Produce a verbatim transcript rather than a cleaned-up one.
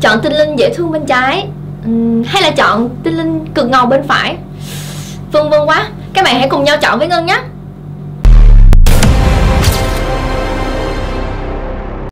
Chọn tinh linh dễ thương bên trái, uhm, hay là chọn tinh linh cực ngầu bên phải? Vân vân quá. Các bạn hãy cùng nhau chọn với Ngân nhé.